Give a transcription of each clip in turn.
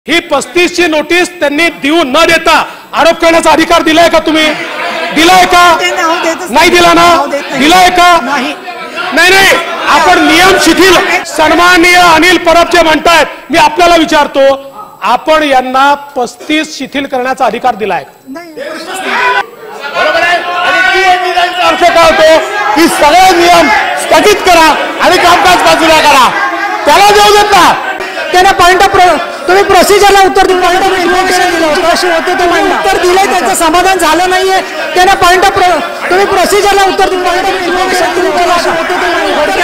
ही 35 ची नोटीस त्यांनी देऊ न देता आरोप करण्याचा अधिकार दिलाय का तुम्ही? दिलाय का? नाही दिला ना? दिलाय का? नाही नाही, आपण नियम शिथिल. सन्माननीय अनिल परब जे म्हणतायत, मी आपल्याला विचारतो, आपण यांना 35 शिथिल करण्याचा अधिकार दिलाय का? बरोबर आहे. आणि ती एजन्सीचा अर्थ काय होतो की सगळे नियम स्थगित करा आणि कामकाज बाजूला करा. त्याला देऊ देत ना. त्याने पॉइंट ऑफ तुम्ही प्रोसिजरला उत्तर दिलं, पॉइंट ऑफ इन्फॉर्मेशन दिलं, कशी होते ते उत्तर दिलंय, त्याचं समाधान झालं नाहीये. त्याने पॉइंट ऑफ तुम्ही प्रोसिजरला उत्तर दिलं, पॉइंट ऑफ इन्फॉर्मेशन दिलं, कशी होते ते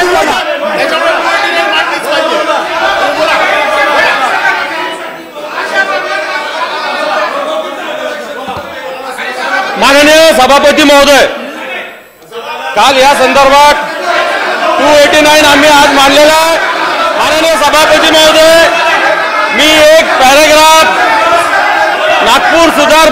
माननीय सभापती महोदय, काल या संदर्भात 289 आम्ही आज मांडलेला आहे. माननीय सभापती महोदय, मी एक पॅराग्राफ नागपूर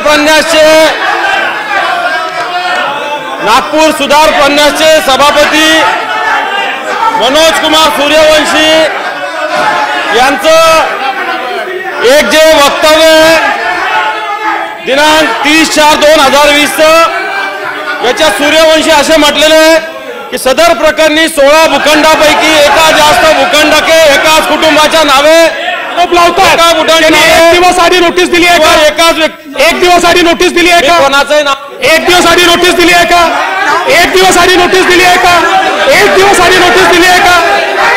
सुधार प्रन्यासचे सभापती मनोज कुमार सूर्यवंशी यांचं एक जे वक्तव्य आहे दिनांक 30/4/2020 याच्या सूर्यवंशी असे म्हटलेले आहे की सदर प्रकरणी 16 भूखंडापैकी एका जास्त भूखंडके एकाच कुटुंबाच्या नावे लावतात. एक दिवस आधी नोटीस दिली आहे का? एक दिवस आधी नोटीस दिली आहे का? कोणाचंही नाव? एक दिवस आधी नोटीस दिली आहे का? एक दिवस आधी नोटीस दिली आहे का? एक दिवस आधी नोटीस दिली आहे का?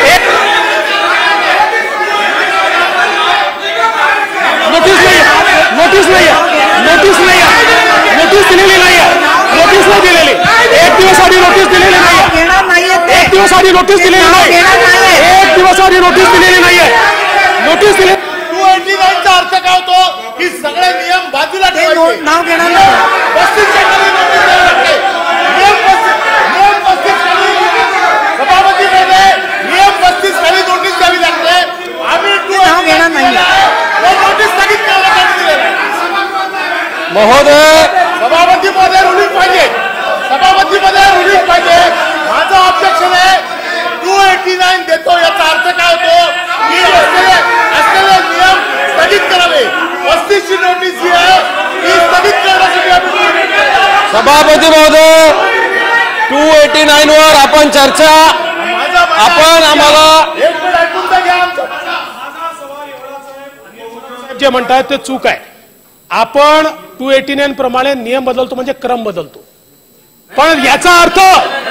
नोटीस नाही, नोटीस नाही, नोटीस नाही, नोटीस दिलेली नाही, नोटीस नाही दिलेली. एक दिवस आधी नोटीस दिलेली नाही, एक दिवस आधी नोटीस दिलेली नाही, एक दिवस आधी नोटीस दिलेली नाहीये. नोटीस दिली. 289 चा अर्थ काय होतो की सगळे नियम बाजूला ठेवायचे. नाव घेणार नाही. 35 च्या खाली नोटीस द्यावी लागते. नियम 35 खाली सभापती मध्ये नियम 35 खाली नोटीस द्यावी लागते. आम्ही नाव घेणार नाही. नोटीस स्थगित करण्यासाठी दिले. महोदय, सभापती मध्ये रुलिंग पाहिजे. सभापती मध्ये रुलिंग पाहिजे. माझं ऑब्जेक्शन आहे 289 देतो. याचा अर्थ काय होतो की असलेले नियम स्थगित करावे. 35 ची नोटीस जी आहे ती स्थगित करण्यासाठी सभापती महोदय, 289 वर आपण चर्चा आपण आम्हाला एक मिनिट ऐकून तर घ्या आमचं. जे म्हणतायत ते चूक आहे. आपण 289 प्रमाणे नियम बदलतो म्हणजे क्रम बदलतो. पण याचा अर्थ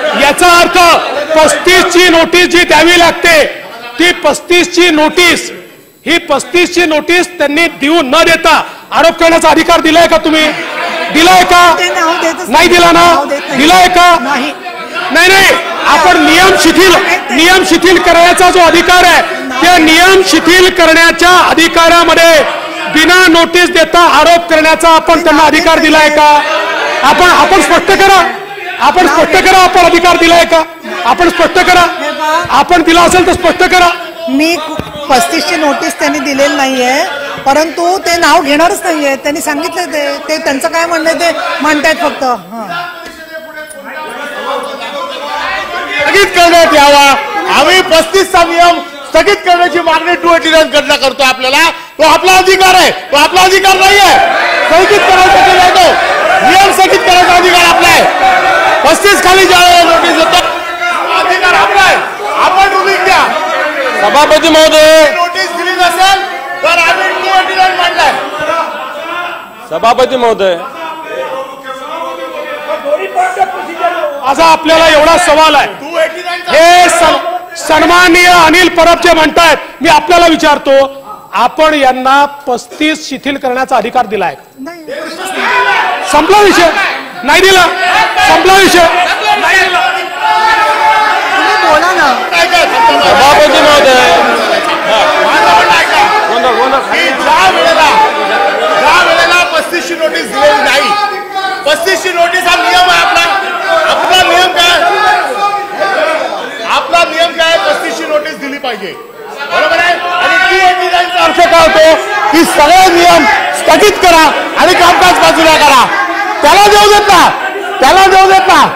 35 ची नोटीस जी द्यावी लागते ती 35 ची नोटीस, ही 35 ची नोटीस त्यांनी देऊ न देता आरोप करण्याचा अधिकार दिलाय का तुम्ही? दिलाय का? नाही दिला ना? दिलाय का? नाही नाही, आपण नियम शिथिल करण्याचा जो अधिकार आहे त्या नियम शिथिल करण्याच्या अधिकारामध्ये बिना नोटीस देता आरोप करण्याचा आपण त्यांना अधिकार दिलाय का? आपण स्पष्ट करा. आपण स्पष्ट करा. आपण अधिकार दिलाय का? आपण स्पष्ट करा. आपण दिला असेल तर स्पष्ट करा. मी 35 ची नोटीस त्यांनी दिलेली नाहीये, परंतु ते नाव घेणारच नाहीये. त्यांनी सांगितलं ते त्यांचं काय म्हणणं ते म्हणतायत फक्त. स्थगित करण्यात यावा. आम्ही 35 चा नियम स्थगित करण्याची मागणी 289 कडनं करतो. आपल्याला तो आपला अधिकार आहे. तो आपला अधिकार नाहीये. स्थगित करायचा नाही, तो नियम स्थगित करायचा अधिकार आपला आहे. 35 खाली ज्यावेळेला नोटीस देतो अधिकार आपला आहे. आपण रुलिंग द्या. सभापती महोदय, नोटीस दिली नसेल तर आम्ही 289 मांडलाय. सभापती महोदय, माझा आपल्याला एवढा सवाल आहे. 289 हे सन्माननीय अनिल परब जे म्हणतायत, मी आपल्याला विचारतो, आपण यांना 35 शिथिल करण्याचा अधिकार दिलाय का? संपला विषय. नाही दिला. संपला विषय. बोला ना. सभापती महोदय, ज्या वेळेला 35 ची नोटीस दिलेली नाही, 35 ची नोटीस हा नियम आहे आपला. आपला नियम काय? आपला नियम काय? 35 ची नोटीस दिली पाहिजे. बरोबर आहे. आणि ती एजन्सीचा अर्थ काय होतो की सगळे नियम स्थगित करा आणि कामकाज बाजूला करा. त्याला देऊ देत ना. त्याला देऊ देत ना.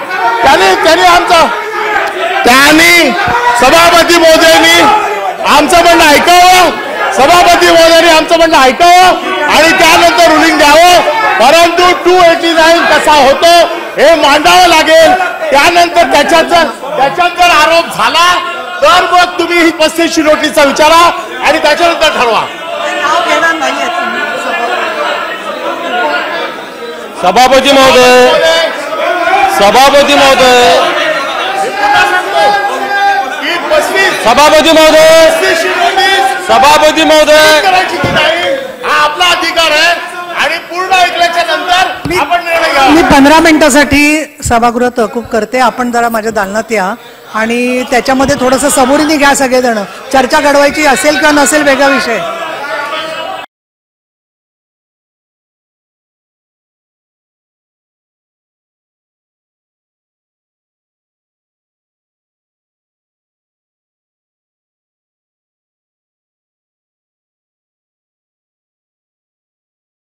त्यांनी सभापती महोदयांनी आमचं म्हणणं ऐकावं सभापती महोदयांनी आमचं म्हणणं ऐकावं आणि त्यानंतर रुलिंग द्यावं. परंतु 289 कसा होतो हे मांडावं लागेल. त्यानंतर त्याच्यात जर आरोप झाला तर मग तुम्ही ही 35ची नोटीसचा विचारा आणि त्याच्यानंतर ठरवा. सभापती महोदय, सभापती महोदय, सभापती महोदय, सभापती महोदय, हा आपला अधिकार आहे आणि पूर्ण ऐकल्याच्या नंतर आपण निर्णय घ्या. मी 15 मिनिटासाठी सभागृह तहकूब करते. आपण जरा माझ्या दालनात या आणि त्याच्यामध्ये थोडंसं सबुरीने घ्या. सगळेजण चर्चा घडवायची असेल किंवा नसेल वेगळा विषय.